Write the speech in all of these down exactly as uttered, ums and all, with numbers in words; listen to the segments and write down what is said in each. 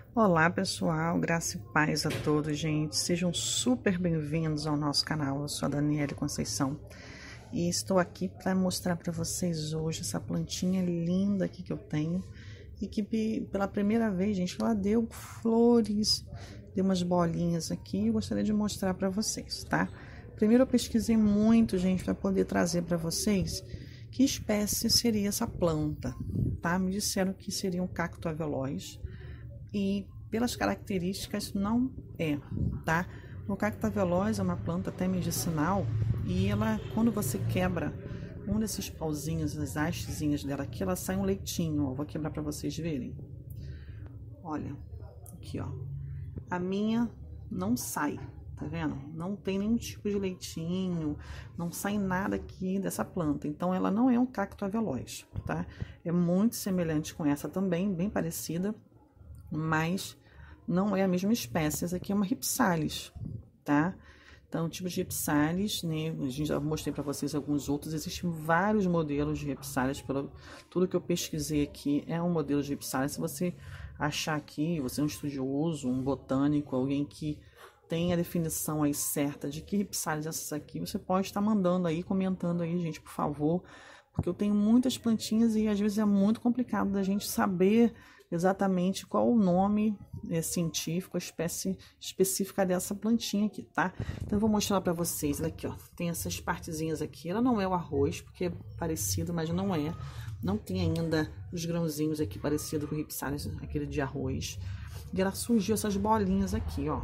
Olá pessoal, graça e paz a todos, gente. Sejam super bem-vindos ao nosso canal. Eu sou a Daniele Conceição e estou aqui para mostrar para vocês hoje essa plantinha linda aqui que eu tenho e que pela primeira vez, gente, ela deu flores, deu umas bolinhas aqui. Eu gostaria de mostrar para vocês, tá? Primeiro eu pesquisei muito, gente, para poder trazer para vocês que espécie seria essa planta, tá? Me disseram que seria um cacto veloz. E pelas características não é, tá? O cacto veloz é uma planta até medicinal e ela, quando você quebra um desses pauzinhos, as hastezinhas dela aqui, ela sai um leitinho, ó. Vou quebrar para vocês verem. Olha, aqui, ó. A minha não sai, tá vendo? Não tem nenhum tipo de leitinho, não sai nada aqui dessa planta. Então, ela não é um cacto veloz, tá? É muito semelhante com essa também, bem parecida, mas não é a mesma espécie. Essa aqui é uma Rhipsalis, tá? Então, o tipo de Rhipsalis, né? A gente já mostrei para vocês alguns outros. Existem vários modelos de Rhipsalis. Pelo tudo que eu pesquisei aqui é um modelo de Rhipsalis. Se você achar aqui, você é um estudioso, um botânico, alguém que tem a definição aí certa de que Rhipsalis é essa aqui, você pode estar mandando aí, comentando aí, gente, por favor, porque eu tenho muitas plantinhas e às vezes é muito complicado da gente saber exatamente qual o nome é, científico, a espécie específica dessa plantinha aqui, tá? Então eu vou mostrar para vocês, aqui, ó, tem essas partezinhas aqui. Ela não é o arroz, porque é parecido, mas não é. Não tem ainda os grãozinhos aqui parecido com o Rhipsalis, aquele de arroz. E ela surgiu essas bolinhas aqui, ó.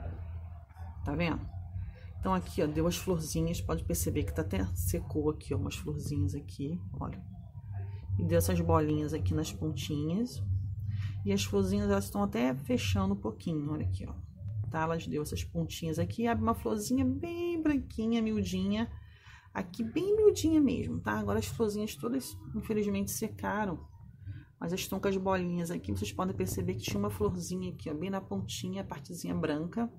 Tá vendo? Então aqui, ó, deu as florzinhas, pode perceber que tá até secou aqui, ó, umas florzinhas aqui, olha. E deu essas bolinhas aqui nas pontinhas. E as florzinhas, elas estão até fechando um pouquinho, olha aqui, ó. Tá? Elas deu essas pontinhas aqui, abre uma florzinha bem branquinha, miudinha. Aqui, bem miudinha mesmo, tá? Agora as florzinhas todas, infelizmente, secaram. Mas elas estão com as bolinhas aqui. Vocês podem perceber que tinha uma florzinha aqui, ó, bem na pontinha, a partezinha branca.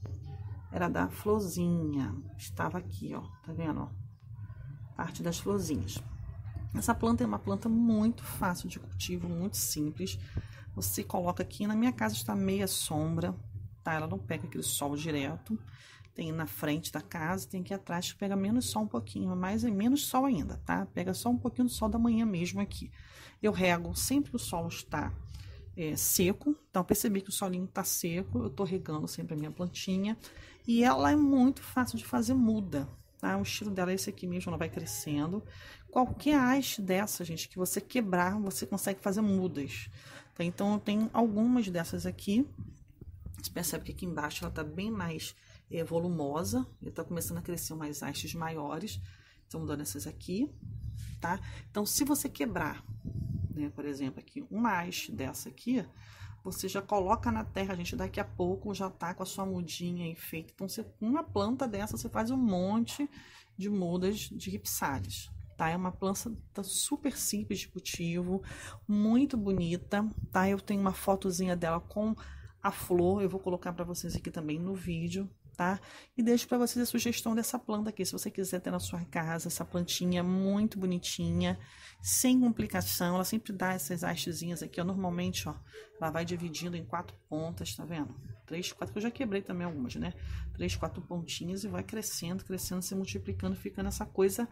Era da florzinha. Estava aqui, ó. Tá vendo, ó? Parte das florzinhas. Essa planta é uma planta muito fácil de cultivo, muito simples. Você coloca aqui, na minha casa está meia sombra, tá? Ela não pega aquele sol direto. Tem na frente da casa, tem aqui atrás que pega menos sol um pouquinho, mas é menos sol ainda, tá? Pega só um pouquinho do sol da manhã mesmo aqui. Eu rego sempre que o solo está é, seco, então percebi que o solinho está seco, eu tô regando sempre a minha plantinha. E ela é muito fácil de fazer muda, tá? O estilo dela é esse aqui mesmo, ela vai crescendo. Qualquer haste dessa, gente, que você quebrar, você consegue fazer mudas. Tá? Então, eu tenho algumas dessas aqui. Você percebe que aqui embaixo ela tá bem mais é, volumosa. Ele tá começando a crescer umas hastes maiores. Estamos dando essas aqui, tá? Então, se você quebrar, né, por exemplo, aqui, uma haste dessa aqui, você já coloca na terra, gente, daqui a pouco já tá com a sua mudinha aí feita. Então, você, uma planta dessa, você faz um monte de mudas de Rhipsalis. Tá? É uma planta super simples de cultivo, muito bonita, tá? Eu tenho uma fotozinha dela com a flor, eu vou colocar para vocês aqui também no vídeo, tá? E deixo para vocês a sugestão dessa planta aqui, se você quiser ter na sua casa, essa plantinha muito bonitinha, sem complicação, ela sempre dá essas hastezinhas aqui, ó, normalmente, ó, ela vai dividindo em quatro pontas, tá vendo? Três, quatro, que eu já quebrei também algumas, né? Três, quatro pontinhas e vai crescendo, crescendo, se multiplicando, ficando essa coisa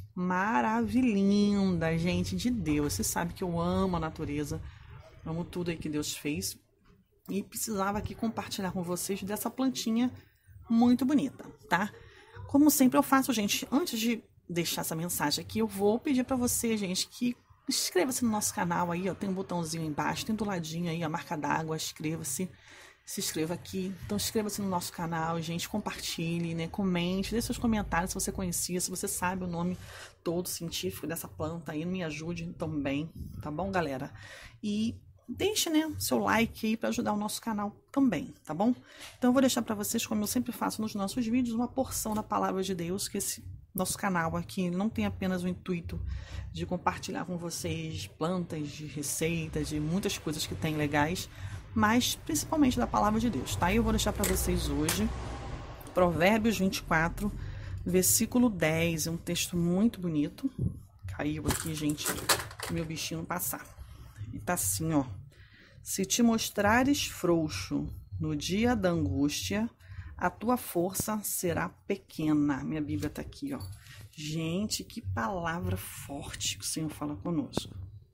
maravilhinda, gente de Deus. Você sabe que eu amo a natureza, amo tudo aí que Deus fez e precisava aqui compartilhar com vocês dessa plantinha muito bonita, tá? Como sempre eu faço, gente, antes de deixar essa mensagem aqui, eu vou pedir para você, gente, que inscreva-se no nosso canal aí, ó, tem um botãozinho aí embaixo, tem do ladinho aí a marca d'água, inscreva-se. Se inscreva aqui, então inscreva-se no nosso canal, gente, compartilhe, né, comente, deixe seus comentários se você conhecia, se você sabe o nome todo científico dessa planta aí, me ajude também, tá bom, galera? E deixe, né, seu like aí para ajudar o nosso canal também, tá bom? Então eu vou deixar para vocês, como eu sempre faço nos nossos vídeos, uma porção da palavra de Deus, que esse nosso canal aqui não tem apenas o intuito de compartilhar com vocês plantas, de receitas, de muitas coisas que tem legais, mas principalmente da palavra de Deus, tá? Eu vou deixar para vocês hoje Provérbios vinte e quatro, versículo dez, é um texto muito bonito. Caiu aqui, gente, meu bichinho passar. E tá assim, ó: Se te mostrares frouxo no dia da angústia, a tua força será pequena. Minha Bíblia está aqui, ó. Gente, que palavra forte que o Senhor fala conosco.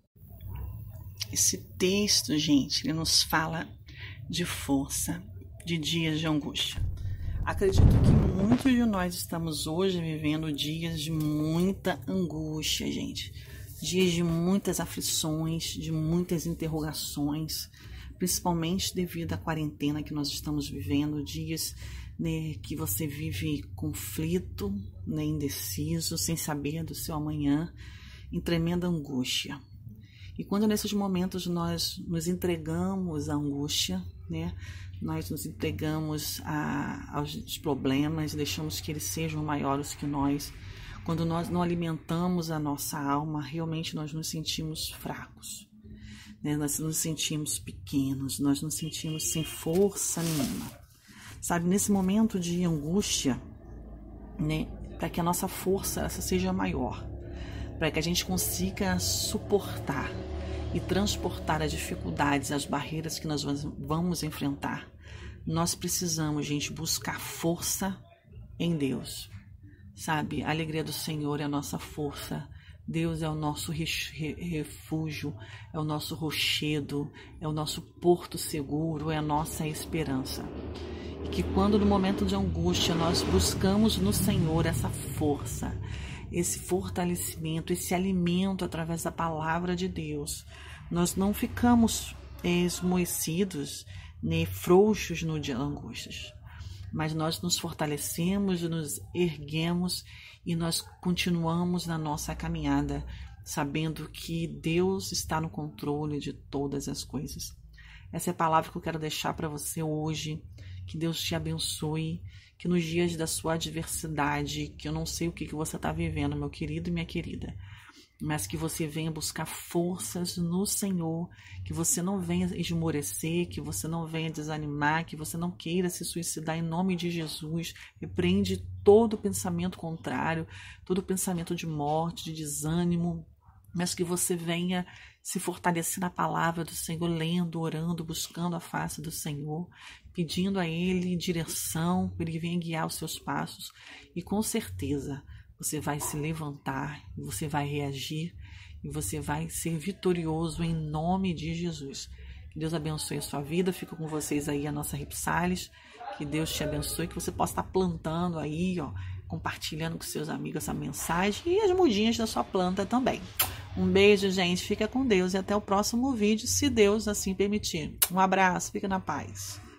Esse texto, gente, ele nos fala de força, de dias de angústia. Acredito que muitos de nós estamos hoje vivendo dias de muita angústia, gente. Dias de muitas aflições, de muitas interrogações, principalmente devido à quarentena que nós estamos vivendo, dias, né, que você vive conflito, né, indeciso, sem saber do seu amanhã, em tremenda angústia. E quando nesses momentos nós nos entregamos à angústia, né, nós nos entregamos a, aos problemas, deixamos que eles sejam maiores que nós, quando nós não alimentamos a nossa alma, realmente nós nos sentimos fracos, né? Nós nos sentimos pequenos, nós nos sentimos sem força nenhuma. Sabe, nesse momento de angústia, né, para que a nossa força essa seja maior, para que a gente consiga suportar e transportar as dificuldades, as barreiras que nós vamos enfrentar, nós precisamos, gente, buscar força em Deus. Sabe, a alegria do Senhor é a nossa força. Deus é o nosso refúgio, é o nosso rochedo, é o nosso porto seguro, é a nossa esperança. E que quando no momento de angústia nós buscamos no Senhor essa força, esse fortalecimento, esse alimento através da palavra de Deus, nós não ficamos esmoecidos, nem frouxos no dia da angústia, mas nós nos fortalecemos, nos erguemos e nós continuamos na nossa caminhada, sabendo que Deus está no controle de todas as coisas. Essa é a palavra que eu quero deixar para você hoje. Que Deus te abençoe, que nos dias da sua adversidade, que eu não sei o que, que você está vivendo, meu querido e minha querida, mas que você venha buscar forças no Senhor, que você não venha esmorecer, que você não venha desanimar, que você não queira se suicidar em nome de Jesus. Repreende todo pensamento contrário, todo pensamento de morte, de desânimo, mas que você venha se fortalecer na palavra do Senhor, lendo, orando, buscando a face do Senhor, pedindo a Ele direção, para Ele venha guiar os seus passos, e com certeza você vai se levantar, você vai reagir e você vai ser vitorioso em nome de Jesus. Que Deus abençoe a sua vida. Fica com vocês aí a nossa Ripsalis. Que Deus te abençoe, que você possa estar plantando aí, ó, compartilhando com seus amigos essa mensagem e as mudinhas da sua planta também. Um beijo, gente. Fica com Deus e até o próximo vídeo, se Deus assim permitir. Um abraço. Fica na paz.